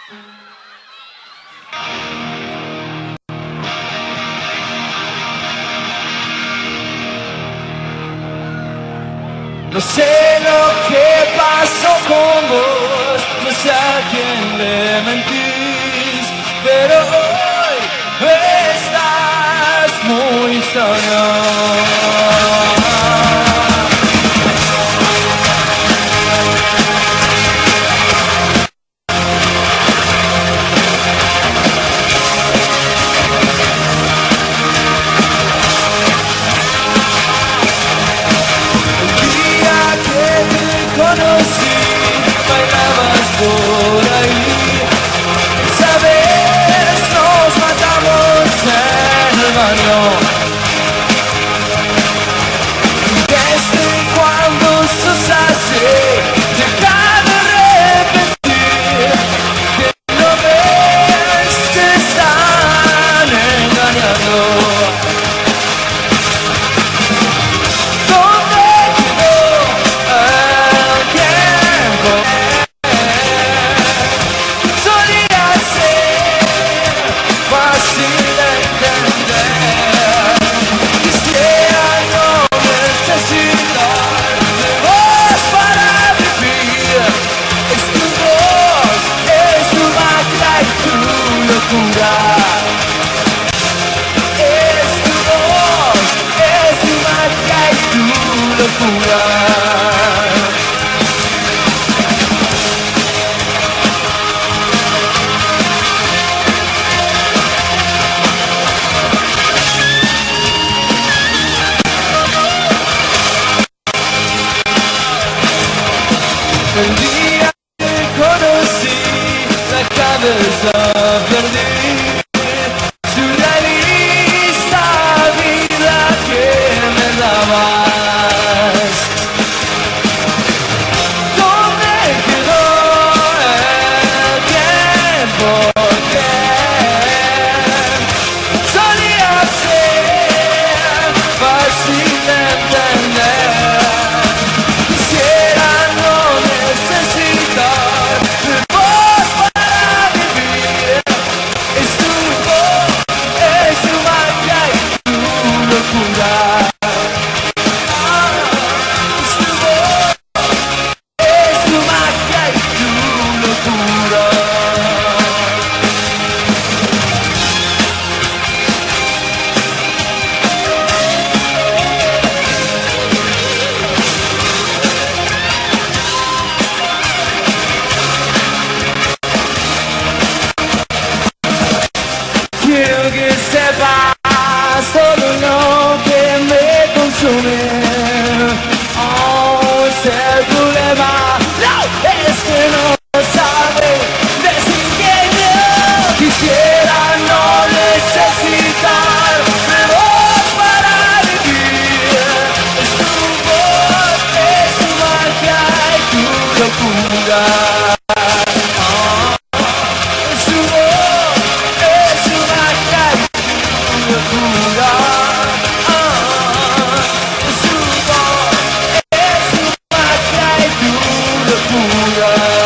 No sé lo que pasó con vos, no sé a quién le mentís, pero hoy estás muy sola. Conocí, bailabas por ahí. Esa vez nos matamos en el baño. Desde cuando sos así, deja de repetir que no ves, te están engañando. El día que conocí, la cabeza perdí. Surrealista vida que me dabas. ¿Dónde quedó el tiempo que solía ser fácil de entender? Quisiera no necesitar de vos para vivir. Es tu voz, es tu magia y tu locura. Es tu voz, es tu magia y tu locura. Quiero que sepas todo lo que me consume. Oh, es el problema. No, es que no sabe decir que no. Quisiera no necesitar de vos para vivir. Es tu voz, es tu magia y tu locura. Es tu voz, es tu magia y tu locura. Es tu voz, es tu magia y tu locura.